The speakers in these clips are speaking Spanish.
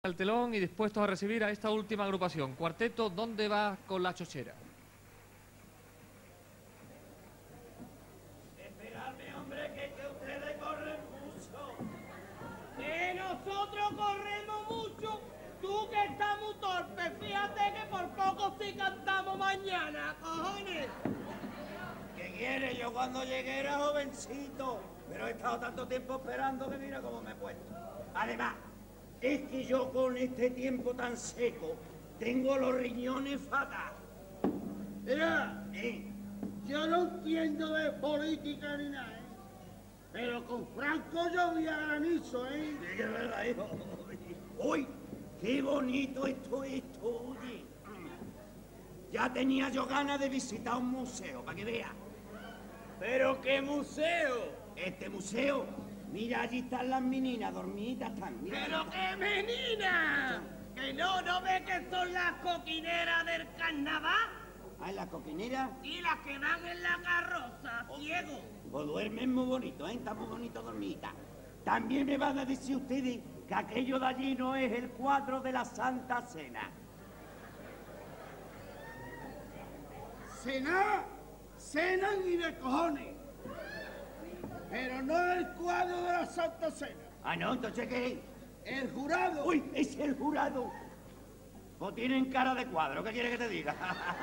Al telón y dispuestos a recibir a esta última agrupación. Cuarteto, ¿dónde va con la chochera? Esperadme, hombre, que ustedes corren mucho. Que nosotros corremos mucho. Tú que estás muy torpe, fíjate que por poco sí cantamos mañana, cojones. ¿Qué quiere? Yo cuando llegué era jovencito, pero he estado tanto tiempo esperando que mira cómo me he puesto. Además, es que yo con este tiempo tan seco tengo los riñones fatal. Mira, yo no entiendo de política ni nada, ¿eh? Pero con Franco llovía granizo, ¿eh? Sí, que es verdad, hijo. ¡Uy! ¡Qué bonito esto, oye! Ya tenía yo ganas de visitar un museo, para que vea. ¿Pero qué museo? Este museo, mira, allí están las meninas, dormiditas están. Mira, ¡Pero qué menina! ¿Que no ves que son las coquineras del carnaval? Ah, en la coquinera. Y las que van en la carroza, ciego. Pues duermen muy bonito, ¿eh? Está muy bonito dormita. También me van a decir ustedes que aquello de allí no es el cuadro de la Santa Cena. Cenan y de cojones. Pero no el cuadro de la Santa Cena. Ah, no, entonces ¿qué es? El jurado. ¡Uy, es el jurado! Pues tienen cara de cuadro, ¿qué quiere que te diga?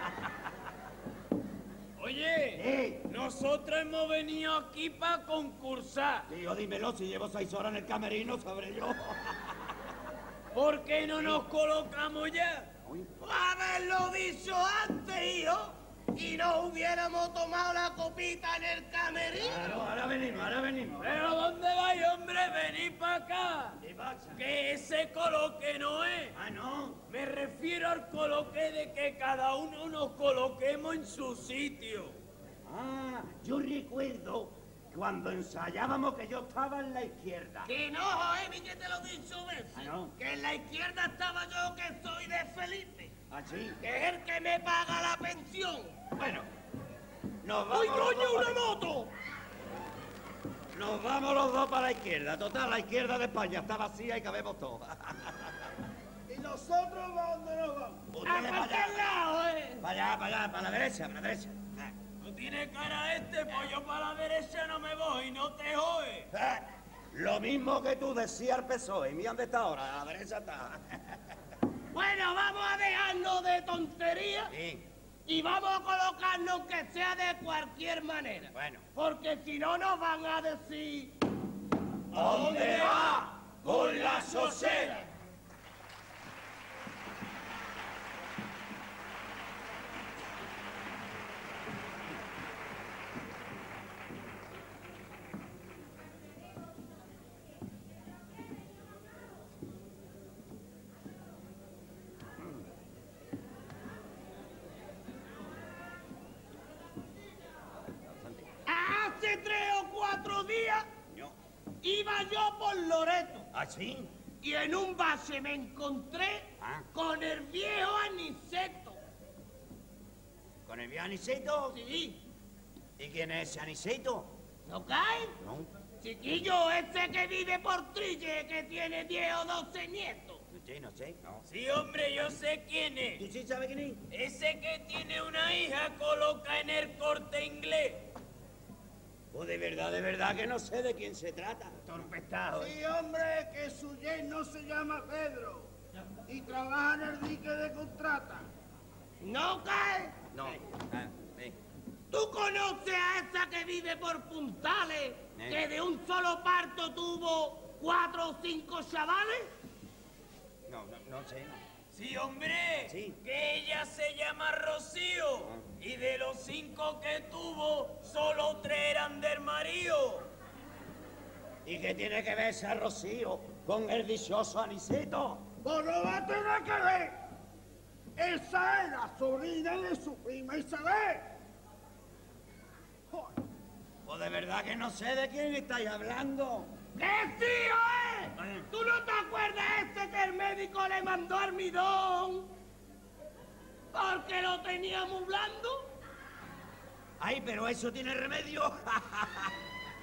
Oye, nosotros hemos venido aquí para concursar. Tío, dímelo, si llevo 6 horas en el camerino, sabré yo. ¿Por qué no nos colocamos ya? Uy. Haberlo dicho antes, hijo, y no hubiéramos tomado la copita en el camerino. Claro, ahora venimos. ¿Pero dónde vais, hombre? Venid para acá. ¿Qué pasa? Que ese coloque no es. Ah, no. Me refiero al coloque de que cada uno nos coloquemos en su sitio. Ah, yo recuerdo cuando ensayábamos que yo estaba en la izquierda. Que no, Joemi, que te lo he dicho veces. Ah, ¿no? Que en la izquierda estaba yo, que soy de Felipe. ¿Así? Que es el que me paga la pensión. Bueno, nos vamos. ¡Uy, los coño, dos una para- moto! Nos vamos los dos para la izquierda. Total, la izquierda de España está vacía y cabemos todos. ¿Y nosotros a dónde nos vamos? ¡A Ustedes para cualquier allá. lado, eh! Para allá, para la derecha, para la derecha. No tiene cara este, pues yo para la derecha no me voy, no te jodes. Lo mismo que tú decías al PSOE. Mira dónde está ahora, a la derecha está. Bueno, vamos a dejarnos de tonterías Sí, y vamos a colocarnos que sea de cualquier manera. bueno. Porque si no nos van a decir... ¿Dónde va con la sosera? Hace 3 o 4 días No. iba yo por Loreto ¿Así? y en un base me encontré Ah. con el viejo Aniceto. ¿Con el viejo Aniceto? Sí, ¿Y quién es ese Aniceto? ¿no cae? No. Chiquillo, ese que vive por Trille, que tiene 10 o 12 nietos. No sé, no. Sí, hombre, yo sé quién es. ¿Tú sí sabes quién es? Ese que tiene una hija coloca en el Corte Inglés. Pues de verdad que no sé de quién se trata. Torpestado. Sí, hombre, que su yerno se llama Pedro y trabaja en el dique de contrata. ¿No cae? No. ¿Tú conoces a esa que vive por Puntales, Eh. que de un solo parto tuvo 4 o 5 chavales? No sé. Sí, hombre. Sí. Que ella se llama Rocío. Y de los 5 que tuvo, solo 3 eran del marido. ¿Y qué tiene que ver ese Rocío con el dichoso Aniceto? Pues no va a tener que ver. Esa es la sobrina de su prima Isabel. Joder. Pues de verdad que no sé de quién estáis hablando. ¡Qué tío es! ¿Tú no te acuerdas ese que el médico le mandó almidón? Porque lo tenía muy blando. Ay, pero eso tiene remedio.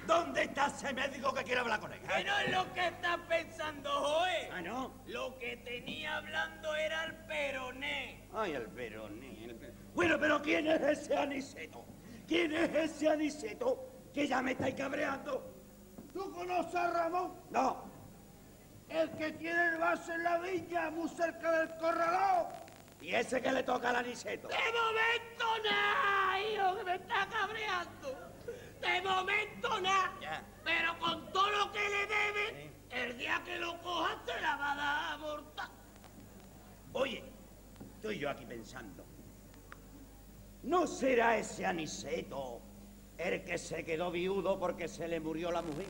¿Dónde está ese médico que quiere hablar con él? Que no es lo que estás pensando, Joe. Ah, ¿no? Lo que tenía hablando era el peroné. Ay, el peroné, Bueno, pero ¿quién es ese Aniceto? ¿Quién es ese Aniceto que ya me estáis cabreando? ¿Tú conoces a Ramón? No. El que tiene el vaso en la viña, muy cerca del corralón. ¿Y ese que le toca al Aniceto? De momento nada, hijo, que me está cabreando. De momento nada. Ya. Pero con todo lo que le debe, el día que lo cojas te la va a dar a mortal. Oye, estoy yo aquí pensando. ¿No será ese Aniceto el que se quedó viudo porque se le murió la mujer?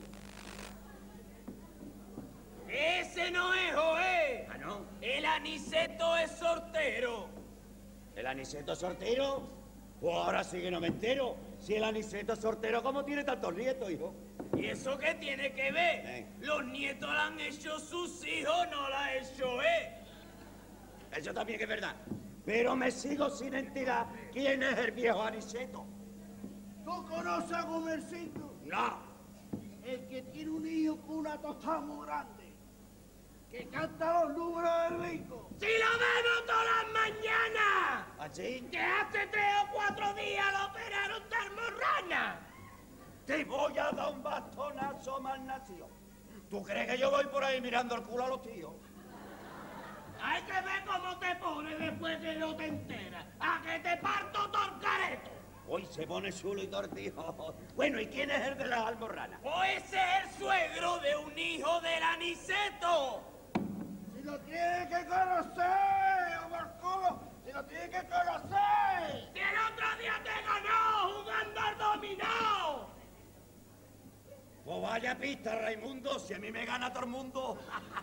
Ese no es, Joé. Ah, ¿no? El Aniceto es sortero. ¿El Aniceto sortero? Pues ahora sí que no me entero. Si el Aniceto sortero, ¿cómo tiene tantos nietos, hijo? ¿Y eso qué tiene que ver? Los nietos la han hecho sus hijos, no la ha hecho él. Eso también es verdad. Pero me sigo sin enterar quién es el viejo Aniceto. ¿Tú conoces a Gomercito? No. El que tiene un hijo con una tostada muy grande. Que canta los números del bingo. ¡Si lo vemos todas las mañanas! ¿Así? Que hace 3 o 4 días lo operaron de almorrana. Te voy a dar un bastonazo mal nacido. ¿Tú crees que yo voy por ahí mirando el culo a los tíos? Hay que ver cómo te pones después que no te enteras. ¡A que te parto todo el careto! Hoy se pone chulo y tortijo. Bueno, ¿y quién es el de las almorranas? Pues ese es el suegro de un hijo del Aniceto. Si lo tienes que conocer, Omarcolo. Si lo tienes que conocer. ¡Si el otro día te ganó jugando al dominó! Pues vaya pista, Raimundo, si a mí me gana todo el mundo.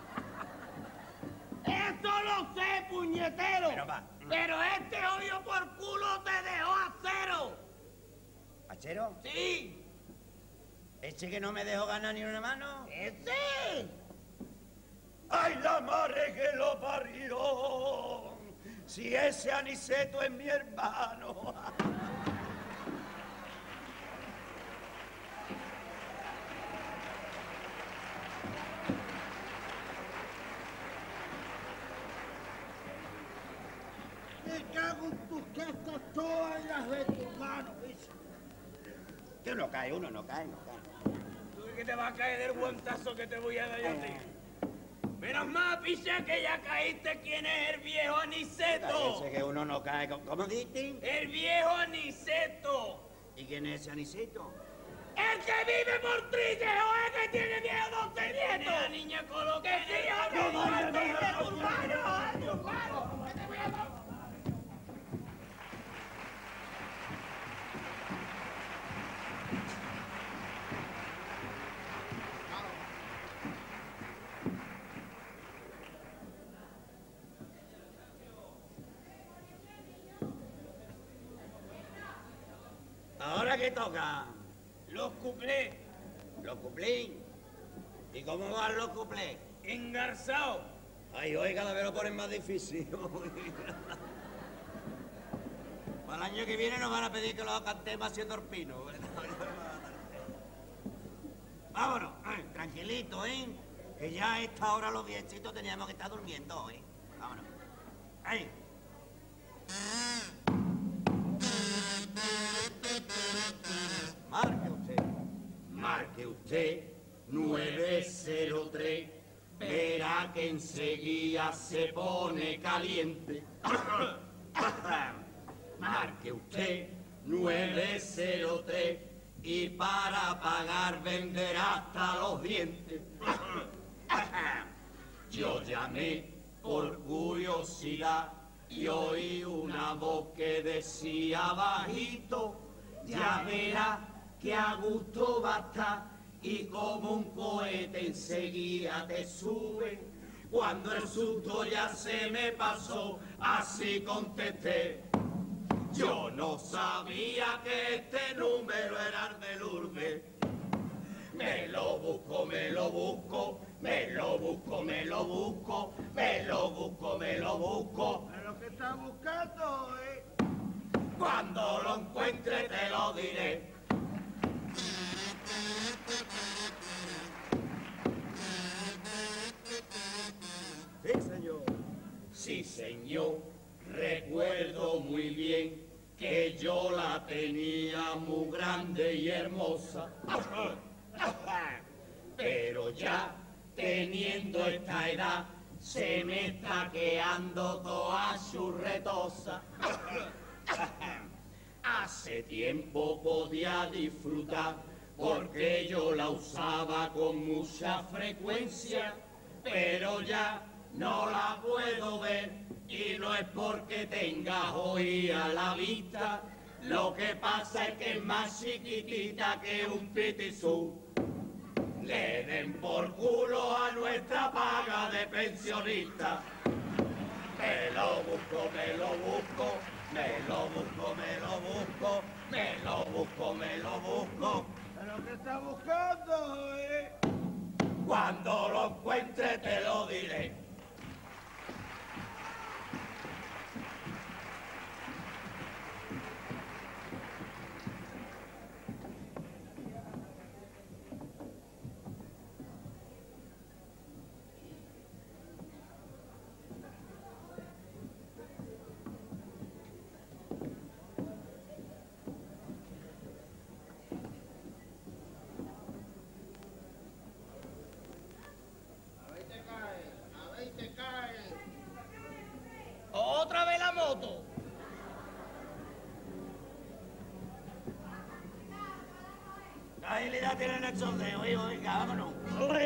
¡Eso lo sé, puñetero! Pero va. Pero este hoyo por culo te dejó a cero. ¿Achero? ¡Sí! ¿Ese que no me dejó ganar ni una mano? ¡Ese! ¡Ay, la madre que lo parió! Si ese Aniceto es mi hermano. Me cago en tus castas todas las de tu hermano, bicho. Que uno cae, no cae. Tú que te va a caer del guantazo que te voy a dar yo a ti. Menos mal, picha, que ya caíste. ¿Quién es el viejo Aniceto? Parece que uno no cae. ¿Cómo dijiste? El viejo Aniceto. ¿Y quién es ese Aniceto? El que vive por Trillejo es que tiene 10 o 12 nietos. La niña con lo que sí, hombre. No, tu hermano. ¿Qué te voy a dar? ¿Ahora qué toca? Los cuplés. Los cuplés. ¿Y cómo van los cuplés? Engarzados. Ay, hoy cada vez lo ponen más difícil. Para el año que viene nos van a pedir que lo cantemos haciendo el pino. Vámonos, tranquilito, ¿eh? Que ya a esta hora los viejecitos teníamos que estar durmiendo, ¿eh? Vámonos. ¡Ay! Marque usted. Marque usted 903. Verá que enseguida se pone caliente. Marque usted 903 y para pagar venderá hasta los dientes. Yo llamé por curiosidad y oí una voz que decía bajito, ya verá que a gusto va a estar y como un cohete enseguida te sube. Cuando el susto ya se me pasó, así contesté. Yo no sabía que este número era el de Lourdes. Me lo busco, me lo busco, me lo busco, me lo busco, me lo busco, me lo busco. Lo que estás buscando, Cuando lo encuentre te lo diré. Sí, señor. Sí, señor, recuerdo muy bien que yo la tenía muy grande y hermosa. Pero ya teniendo esta edad, se me está quedando toda churretosa. Hace tiempo podía disfrutar porque yo la usaba con mucha frecuencia, pero ya no la puedo ver y no es porque tenga hoy a la vista. Lo que pasa es que es más chiquitita que un pitizú. Le den por culo a nuestra paga de pensionista. Me lo busco, me lo busco, me lo busco, me lo busco, me lo busco, me lo busco. ¿Pero qué está buscando, Cuando lo encuentre te lo diré. Ahí te cae. Otra vez la moto. ¿Qué agilidad tienen estos dedos, hijo? Venga, vámonos.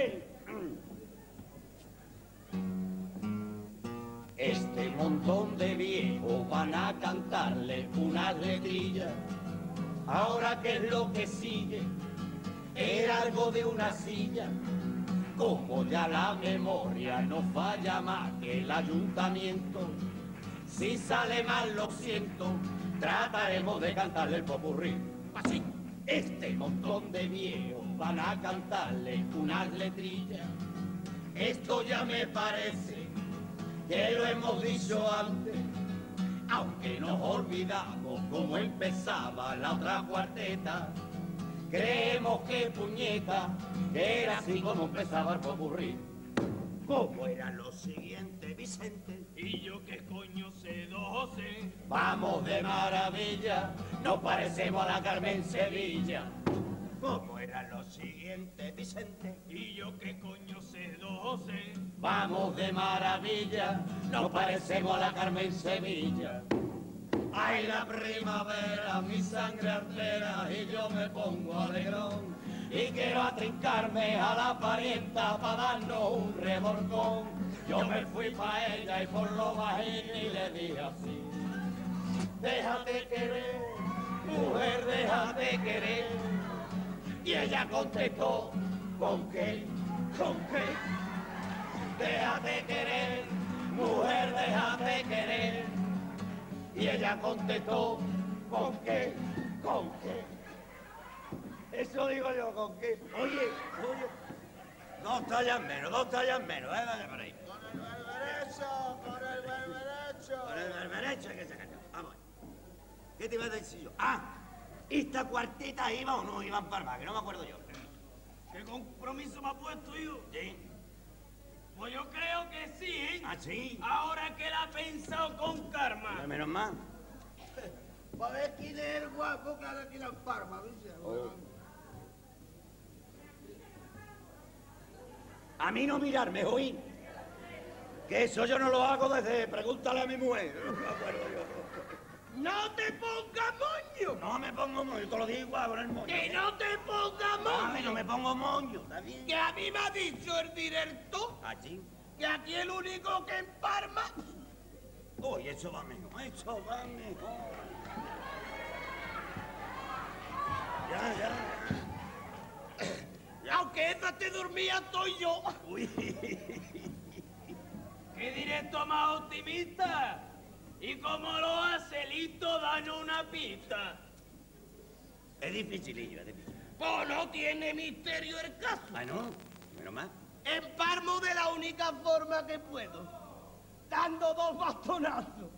Este montón de viejos van a cantarle una letrilla. Ahora qué es lo que sigue, era algo de una silla. Como ya la memoria no falla más que el ayuntamiento, si sale mal lo siento, trataremos de cantarle el popurrí. Así, este montón de viejos van a cantarle unas letrillas. Esto ya me parece que lo hemos dicho antes, aunque nos olvidamos cómo empezaba la otra cuarteta. Creemos que puñeta, que era así como empezaba el popurrí. ¿Cómo eran los siguientes, Vicente? Y yo qué coño sé, don José. Vamos de maravilla, nos parecemos a la Carmen Sevilla. ¿Cómo eran los siguientes, Vicente? Y yo qué coño sé, don José. Vamos de maravilla, nos parecemos a la Carmen Sevilla. Ay, la primavera, mi sangre altera y yo me pongo alegrón. Y quiero atrincarme a la parienta para darnos un remorcón. Yo me fui pa' ella y por lo bajín y le dije así: déjate querer, mujer, déjate querer. Y ella contestó: ¿con qué? ¿Con qué? Déjate querer, mujer, déjate querer. Y ella contestó: ¿con qué? ¿Con qué? Eso digo yo, ¿con qué? Oye, 2 tallas menos, 2 tallas menos, dale por ahí. Con el berberecho, con el berberecho. Con el berberecho que se canta. Vamos. ¿Qué te iba a decir yo? Ah, ¿esta cuarteta iba o no iba en Parma? Que no me acuerdo yo. ¿Qué compromiso me ha puesto yo? ¿Sí? Pues yo creo que sí, ¿eh? ¿Ah, sí? Ahora que la ha pensado con karma. Menos mal. Para ver quién es el guapo que ahora tiene en Parma, ¿viste? A mí no mirarme, oí. Que eso yo no lo hago desde... Pregúntale a mi mujer. No me acuerdo yo. ¡No te pongas moño! No me pongo moño, yo te lo digo igual con el moño. ¡Que no te pongas A mí no moño! me pongo moño, ¿está bien? Que a mí me ha dicho el director Allí. que aquí el único que en Parma. Oye, eso va mejor, eso va mejor. Ya. Aunque esa te dormía, estoy yo. Uy. ¡Qué directo más optimista! Y como lo hace, listo, danos una pista. Es dificilillo, es difícil. Pues no tiene misterio el caso. Ah, no, menos mal. Emparmo de la única forma que puedo, dando 2 bastonazos.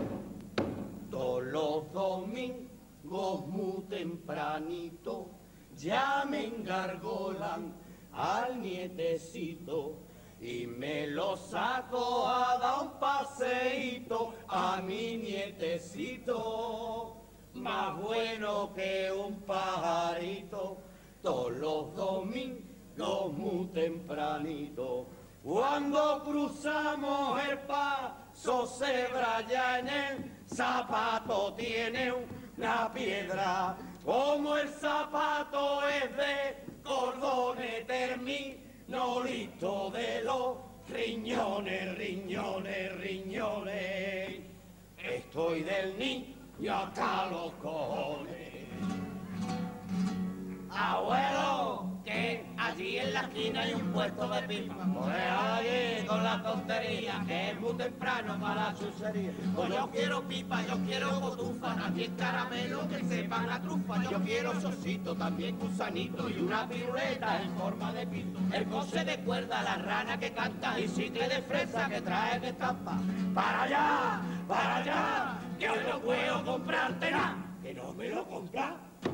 Todos los domingos muy tempranito ya me engargolan al nietecito y me lo saco a dar un paseíto a mi nietecito, más bueno que un pajarito, todos los domingos muy tempranito. Cuando cruzamos el paso cebra ya en el zapato tiene una piedra, como el zapato es de cordones termino listo de los riñones, riñones, riñones. Estoy del niño hasta los cojones. Abuelo, que allí en la esquina hay un puesto de pipa. Pues allí con la tontería, que es muy temprano para la chuchería. Pues yo quiero pipa, yo quiero cotufa, también caramelo que sepan la trufa. Yo quiero sosito, también gusanito y una piruleta en forma de pito. El coche de cuerda, la rana que canta y chicle de fresa que trae de estampa. Para allá, que hoy no puedo comprarte nada, que no me lo compras.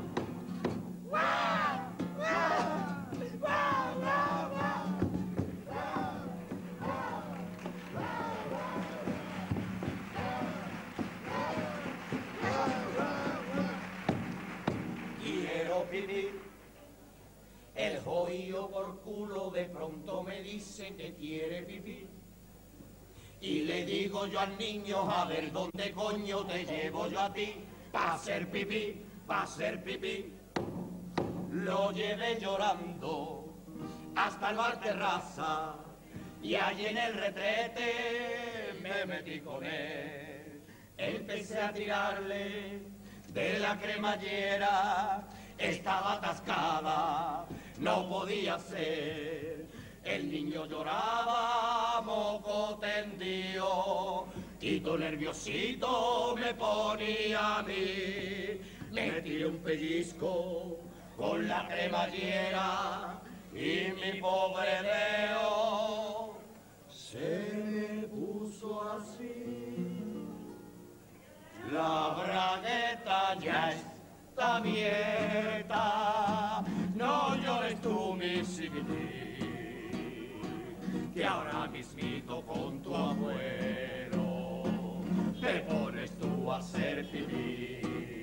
Quiero vivir, el jodido por culo de pronto me dice que quiere vivir. Y le digo yo al niño, a ver dónde coño te llevo yo a ti, pa' hacer pipí, pa' hacer pipí. Lo llevé llorando hasta el bar terraza y allí en el retrete me metí con él. Empecé a tirarle de la cremallera, estaba atascada, no podía ser. El niño lloraba moco tendido y todo nerviosito me ponía a mí. Me tiré un pellizco con la cremallera y mi pobre dedo se me puso así. La bragueta ya está abierta, no llores tú, mi chiquitín, que ahora mismito con tu abuelo te pones tú a hacer pipí.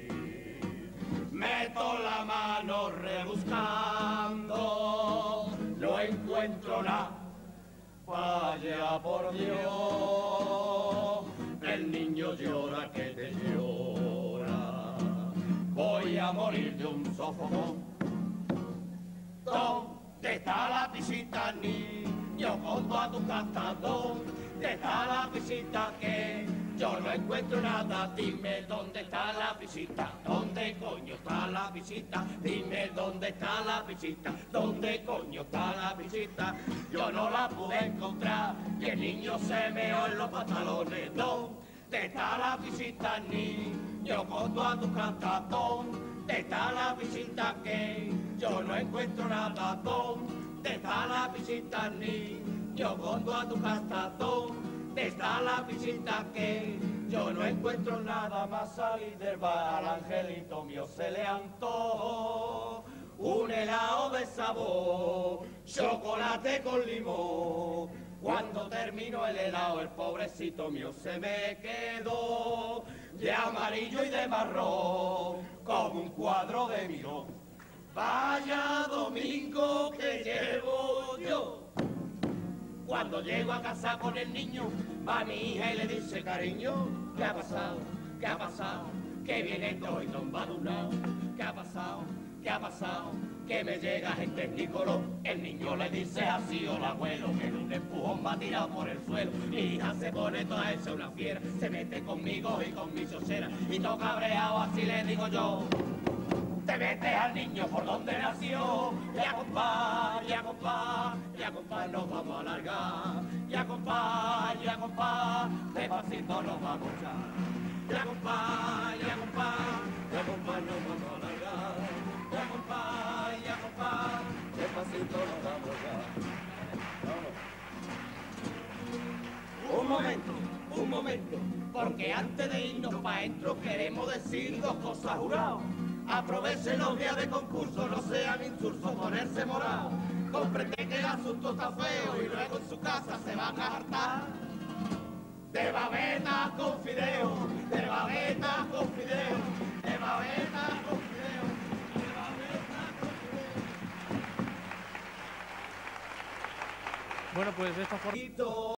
Meto la mano rebuscando, no encuentro nada, vaya por Dios, el niño llora que te llora, voy a morir de un sofocón. ¿Dónde está la visita, niño, con toda tu casa? ¿Dónde está la visita que yo no encuentro nada? Dime dónde está la visita, dónde coño está la visita, dime dónde está la visita, dónde coño está la visita. Yo no la pude encontrar y el niño se meó en los pantalones. ¿Dónde está la visita, niño, con toda tu canta? ¿Dónde está la visita que yo no encuentro nada? ¿Dónde está la visita, niño, con toda tu canta? ¿Dónde está la visita que yo no encuentro nada? Más salir del bar, al angelito mío se le antojó un helado de sabor, chocolate con limón. Cuando terminó el helado, el pobrecito mío se me quedó de amarillo y de marrón, como un cuadro de Miró. Vaya domingo que llevo yo. Cuando llego a casa con el niño, va mi hija y le dice: cariño, ¿qué ha pasado? ¿Qué ha pasado? Que viene todo y tombadunao. ¿Qué ha pasado? ¿Qué ha pasado? Que me llega gente Nicoló. El niño le dice así: hola abuelo, que en un empujón va tirado por el suelo. Mi hija se pone toda hecha una fiera, se mete conmigo y con mi chocera, y todo cabreado así le digo yo: te metes al niño por donde nació. Ya compá, ya compá, ya compá, nos vamos a alargar. Ya compá, despacito nos vamos ya. Ya compá, ya compá, nos vamos a alargar. Ya compá, despacito nos vamos ya. Vamos. Un momento, porque antes de irnos pa' dentro queremos decir dos cosas jurados. Aprovechen los días de concurso, no sean insulsos, ponerse morado. Comprende que el asunto está feo y luego en su casa se van a hartar. De babetas con fideo, de babetas con fideo, de babetas con fideo, de babetas con fideo. Bueno, pues de esta forma...